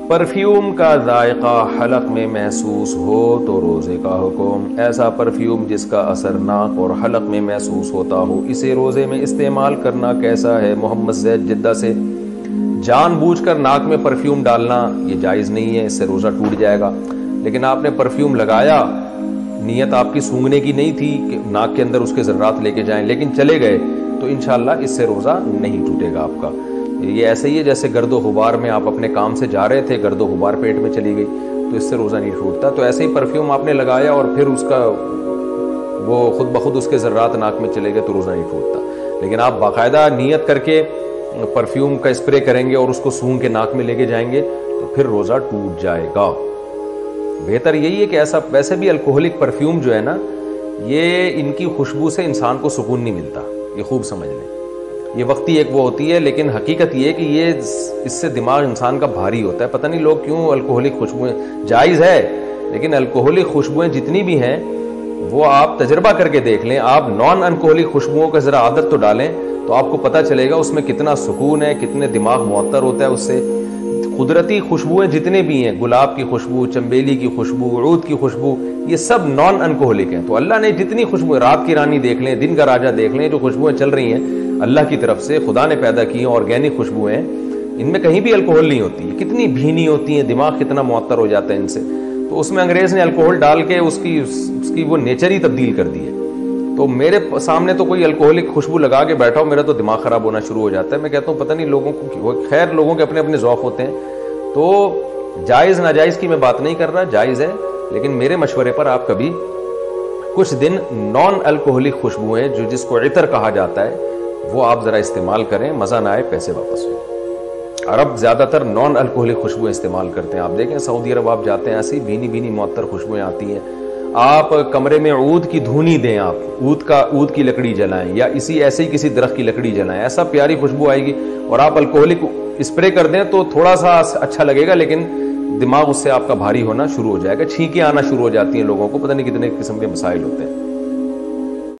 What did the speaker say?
Perfume का जायका हलक में महसूस हो तो रोज़े का हुक्म। ऐसा परफ्यूम जिसका असर नाक और हलक में महसूस होता हो, इसे रोज़े में इस्तेमाल करना कैसा है? मोहम्मद ज़ैद जिद्दा से। जानबूझकर नाक में परफ्यूम डालना ये जायज़ नहीं है, इससे रोज़ा टूट जाएगा। लेकिन आपने परफ्यूम लगाया, नीयत आपकी सूंघने की नहीं थी कि नाक के अंदर उसके ज़र्रात लेके जाएं, लेकिन चले गए, तो इंशाअल्लाह इससे रोज़ा नहीं टूटेगा आपका। ये ऐसे ही है जैसे गर्दो गुबार में आप अपने काम से जा रहे थे, गर्दो गुबार पेट में चली गई, तो इससे रोज़ा नहीं टूटता। तो ऐसे ही परफ्यूम आपने लगाया और फिर उसका वो खुद ब खुद उसके ज़र्रात नाक में चले गए, तो रोज़ा नहीं टूटता। लेकिन आप बाकायदा नीयत करके परफ्यूम का स्प्रे करेंगे और उसको सूंघ के नाक में लेके जाएंगे, तो फिर रोज़ा टूट जाएगा। बेहतर यही है कि ऐसा, वैसे भी अल्कोहलिक परफ्यूम जो है ना, ये इनकी खुशबू से इंसान को सुकून नहीं मिलता, ये खूब समझ लें। ये वक्ती एक वो होती है, लेकिन हकीकत ये है कि ये इससे दिमाग इंसान का भारी होता है। पता नहीं लोग क्यों अल्कोहलिक खुशबुएं, जायज़ है, लेकिन अल्कोहलिक खुशबुएं जितनी भी हैं वो आप तजर्बा करके देख लें। आप नॉन अल्कोहलिक खुशबुओं का ज़रा आदत तो डालें, तो आपको पता चलेगा उसमें कितना सुकून है, कितने दिमाग मुअत्तर होता है उससे। कुदरती खुशबुएं जितने भी हैं, गुलाब की खुशबू, चंबेली की खुशबू, ऊद की खुशबू, ये सब नॉन अल्कोहलिक हैं। तो अल्लाह ने जितनी खुशबू, रात की रानी देख लें, दिन का राजा देख लें, जो खुशबुएं चल रही हैं अल्लाह की तरफ से, खुदा ने पैदा की हैं, ऑर्गेनिक खुशबुएं, इनमें कहीं भी अल्कोहल नहीं होती। कितनी भीनी होती हैं, दिमाग कितना मुअत्तर हो जाता है इनसे। तो उसमें अंग्रेज ने अल्कोहल डाल के उसकी वो नेचर ही तब्दील कर दी है। तो मेरे सामने तो कोई अल्कोहलिक खुशबू लगा के बैठा हो, मेरा तो दिमाग खराब होना शुरू हो जाता है। मैं कहता हूँ पता नहीं लोगों को, खैर लोगों के अपने अपने ज़ौक़ होते हैं। तो जायज़ नाजायज़ की मैं बात नहीं कर रहा, जायज़ है, लेकिन मेरे मशवरे पर आप कभी कुछ दिन नॉन अल्कोहलिक खुशबुएं, जो जिसको इतर कहा जाता है, वो आप ज़रा इस्तेमाल करें। मज़ा ना आए पैसे वापस हो। अरब ज़्यादातर नॉन अल्कोहलिक खुशबुएं इस्तेमाल करते हैं। आप देखें सऊदी अरब आप जाते हैं, ऐसी भीनी भीनी मुअत्तर खुशबुएं आती हैं। आप कमरे में ऊद की धुनी दें, आप ऊद की लकड़ी जलाएं, या ऐसे ही किसी दरख्त की लकड़ी जलाएं, ऐसा प्यारी खुशबू आएगी। और आप अल्कोहलिक स्प्रे कर दें तो थोड़ा सा अच्छा लगेगा, लेकिन दिमाग उससे आपका भारी होना शुरू हो जाएगा, छींकें आना शुरू हो जाती हैं लोगों को, पता नहीं कितने किस्म के मसाइल होते हैं।